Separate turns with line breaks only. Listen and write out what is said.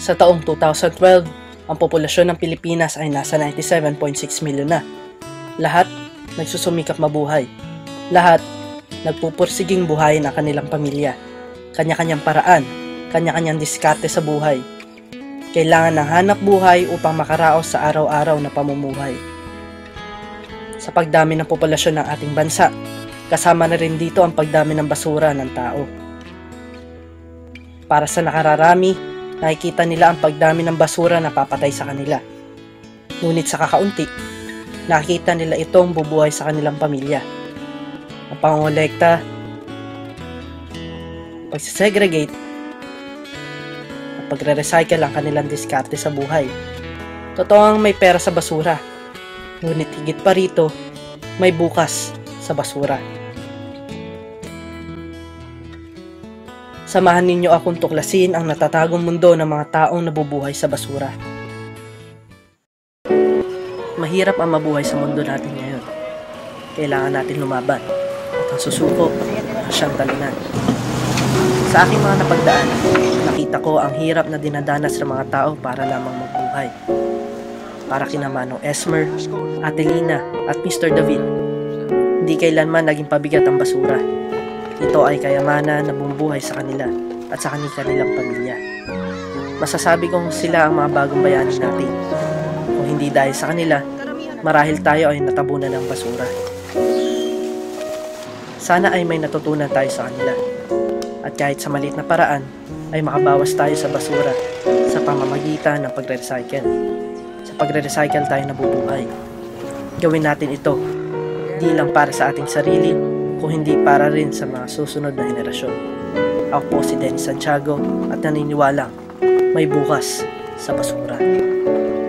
Sa taong 2012, ang populasyon ng Pilipinas ay nasa 97.6 milyon na. Lahat nagsusumikap mabuhay. Lahat nagpupursiging buhayin ang kanilang pamilya. Kanya-kanyang paraan, kanya-kanyang diskarte sa buhay. Kailangan ng hanap buhay upang makaraos sa araw-araw na pamumuhay. Sa pagdami ng populasyon ng ating bansa, kasama na rin dito ang pagdami ng basura ng tao. Para sa nakararami, nakikita nila ang pagdami ng basura na papatay sa kanila. Ngunit sa kakaunti, nakikita nila itong bubuhay sa kanilang pamilya. Ang pangongolekta, pagsisegregate, at pagre-recycle ang kanilang diskarte sa buhay. Totoong may pera sa basura, ngunit higit pa rito, may bukas sa basura. Samahan ninyo akong tuklasin ang natatagong mundo ng mga taong nabubuhay sa basura. Mahirap ang mabuhay sa mundo natin ngayon. Kailangan natin lumaban at ang susuko ang siyang talunan. Sa aking mga napagdaan, nakita ko ang hirap na dinadanas ng mga tao para lamang mabuhay. Para kina Manong Esmer, Ate Lina at Mr. David, hindi kailanman naging pabigat ang basura. Ito ay kayamanan na bumubuhay sa kanila at sa kanilang pamilya. Masasabi kong sila ang mga bagong bayani natin. Kung hindi dahil sa kanila, marahil tayo ay natabunan ng basura. Sana ay may natutunan tayo sa kanila. At kahit sa maliit na paraan, ay makabawas tayo sa basura sa pamamagitan ng pagre-recycle. Sa pagre-recycle tayo nabubuhay. Gawin natin ito, di lang para sa ating sarili, kung hindi para rin sa mga susunod na henerasyon. Ako po si Dennis Santiago at naniniwalang may bukas sa basura.